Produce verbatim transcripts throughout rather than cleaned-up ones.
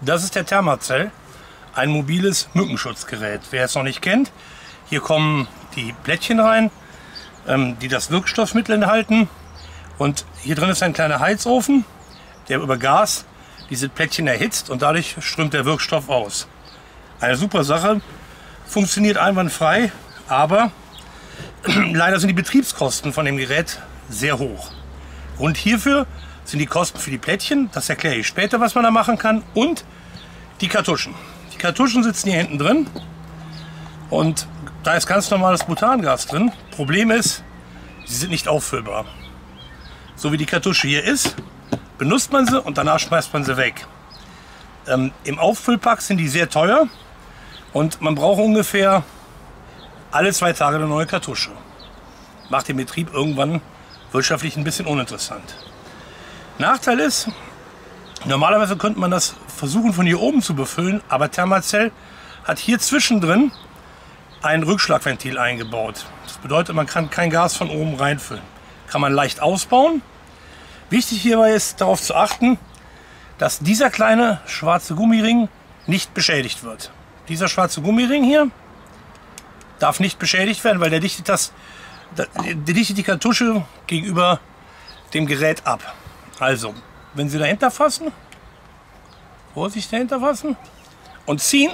Das ist der Thermacell, ein mobiles Mückenschutzgerät. Wer es noch nicht kennt, hier kommen die Plättchen rein, ähm, die das Wirkstoffmittel enthalten. Und hier drin ist ein kleiner Heizofen, der über Gas diese Plättchen erhitzt und dadurch strömt der Wirkstoff aus. Eine super Sache, funktioniert einwandfrei, aber leider sind die Betriebskosten von dem Gerät sehr hoch. Grund hierfür sind die Kosten für die Plättchen, das erkläre ich später, was man da machen kann, und die Kartuschen. Die Kartuschen sitzen hier hinten drin und da ist ganz normales Butangas drin. Problem ist, sie sind nicht auffüllbar. So wie die Kartusche hier ist, benutzt man sie und danach schmeißt man sie weg. Ähm, Im Auffüllpack sind die sehr teuer und man braucht ungefähr alle zwei Tage eine neue Kartusche. Macht den Betrieb irgendwann wirtschaftlich ein bisschen uninteressant. Nachteil ist, normalerweise könnte man das versuchen von hier oben zu befüllen, aber Thermacell hat hier zwischendrin ein Rückschlagventil eingebaut. Das bedeutet, man kann kein Gas von oben reinfüllen. Kann man leicht ausbauen. Wichtig hierbei ist darauf zu achten, dass dieser kleine schwarze Gummiring nicht beschädigt wird. Dieser schwarze Gummiring hier darf nicht beschädigt werden, weil der dichtet, das, der dichtet die Kartusche gegenüber dem Gerät ab. Also, wenn Sie dahinter fassen, Vorsicht dahinter fassen und ziehen.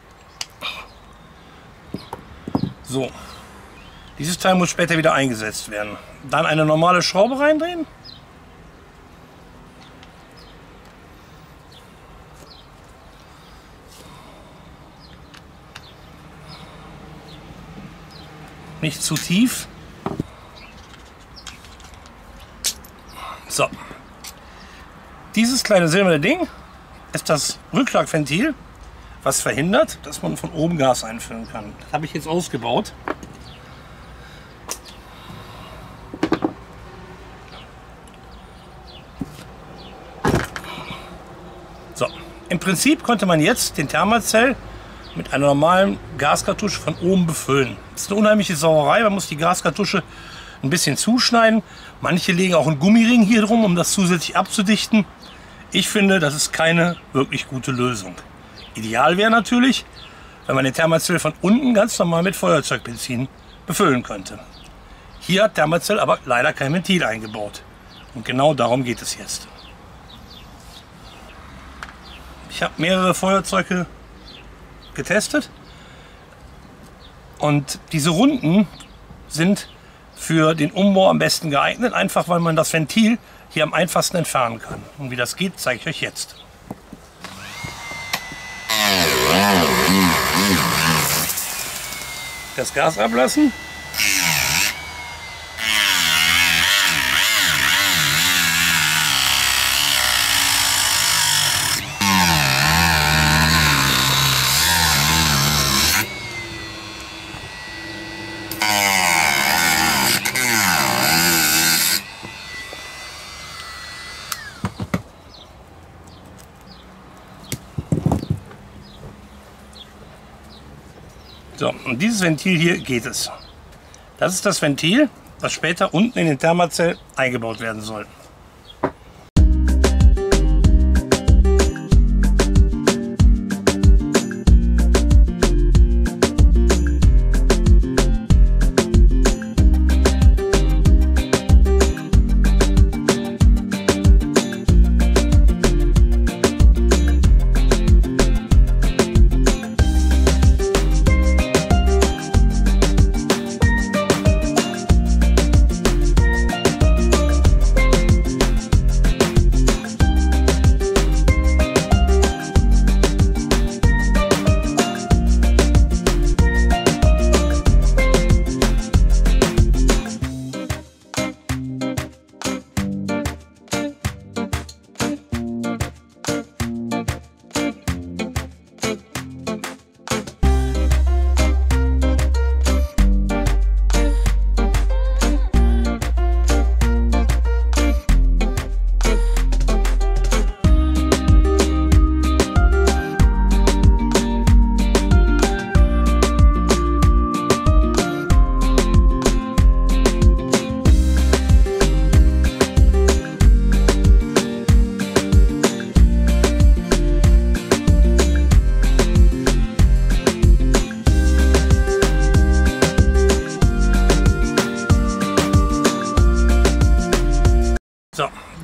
So, dieses Teil muss später wieder eingesetzt werden. Dann eine normale Schraube reindrehen. Nicht zu tief. So. Dieses kleine silberne Ding ist das Rückschlagventil, was verhindert, dass man von oben Gas einfüllen kann. Das habe ich jetzt ausgebaut. So. Im Prinzip konnte man jetzt den Thermacell mit einer normalen Gaskartusche von oben befüllen. Das ist eine unheimliche Sauerei, man muss die Gaskartusche ein bisschen zuschneiden. Manche legen auch einen Gummiring hier drum, um das zusätzlich abzudichten. Ich finde, das ist keine wirklich gute Lösung. Ideal wäre natürlich, wenn man den Thermacell von unten ganz normal mit Feuerzeugbenzin befüllen könnte. Hier hat Thermacell aber leider kein Ventil eingebaut. Und genau darum geht es jetzt. Ich habe mehrere Feuerzeuge getestet und diese Runden sind für den Umbau am besten geeignet, einfach weil man das Ventil hier am einfachsten entfernen kann. Und wie das geht, zeige ich euch jetzt. Das Gas ablassen. So, und dieses Ventil hier geht es. Das ist das Ventil, das später unten in den Thermacell eingebaut werden soll.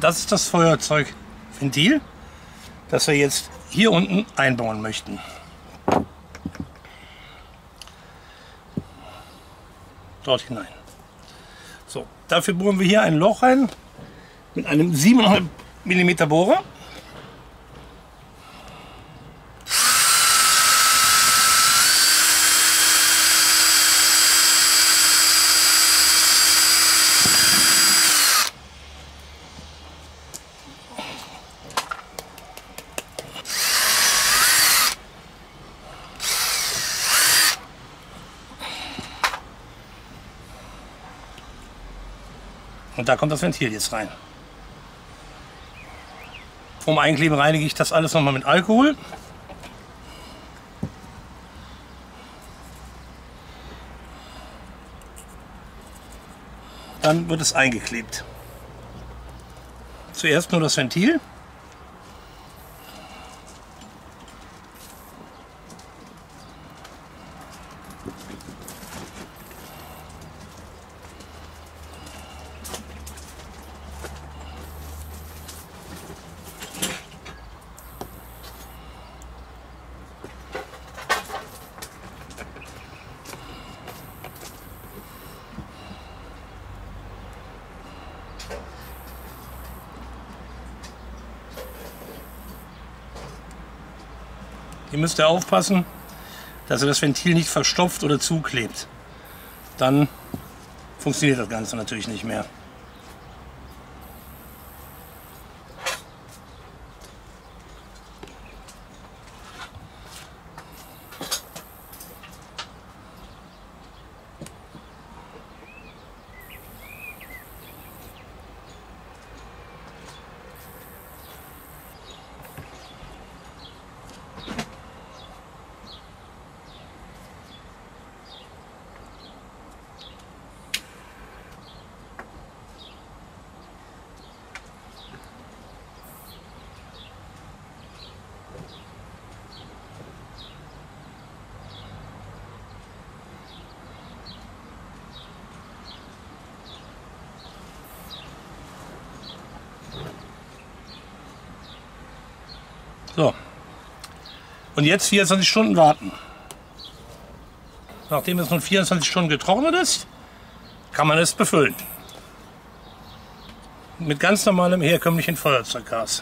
das ist das Feuerzeugventil, das wir jetzt hier unten einbauen möchten. Dort hinein. So, dafür bohren wir hier ein Loch rein mit einem sieben Komma fünf Millimeter Bohrer. Und da kommt das Ventil jetzt rein. Vorm Einkleben reinige ich das alles nochmal mit Alkohol. Dann wird es eingeklebt. Zuerst nur das Ventil. Hier müsst ihr aufpassen, dass ihr das Ventil nicht verstopft oder zuklebt. Dann funktioniert das Ganze natürlich nicht mehr. So, und jetzt vierundzwanzig Stunden warten. Nachdem es nun vierundzwanzig Stunden getrocknet ist, kann man es befüllen. Mit ganz normalem herkömmlichen Feuerzeuggas.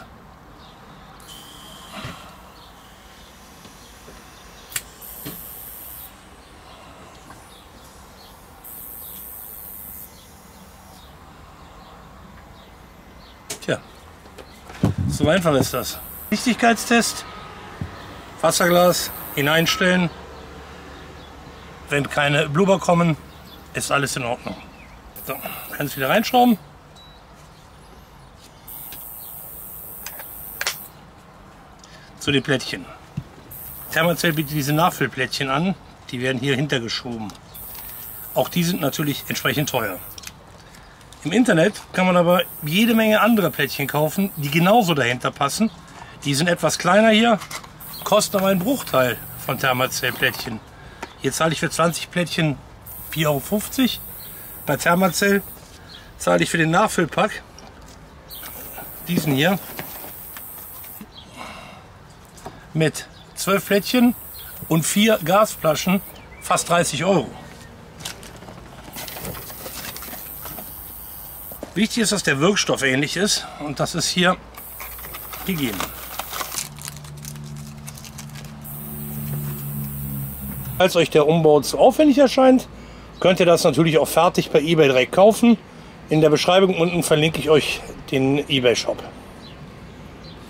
Tja, so einfach ist das. Dichtigkeitstest, Wasserglas hineinstellen. Wenn keine Blubber kommen, ist alles in Ordnung. So, kann es wieder reinschrauben. Zu den Plättchen. Thermacell bietet diese Nachfüllplättchen an, die werden hier hintergeschoben. Auch die sind natürlich entsprechend teuer. Im Internet kann man aber jede Menge andere Plättchen kaufen, die genauso dahinter passen. Die sind etwas kleiner hier, kosten aber einen Bruchteil von Thermacell-Plättchen. Hier zahle ich für zwanzig Plättchen vier Euro fünfzig. Bei Thermacell zahle ich für den Nachfüllpack, diesen hier, mit zwölf Plättchen und vier Gasflaschen fast dreißig Euro. Wichtig ist, dass der Wirkstoff ähnlich ist und das ist hier gegeben. Falls euch der Umbau zu aufwendig erscheint, könnt ihr das natürlich auch fertig per eBay direkt kaufen. In der Beschreibung unten verlinke ich euch den eBay-Shop.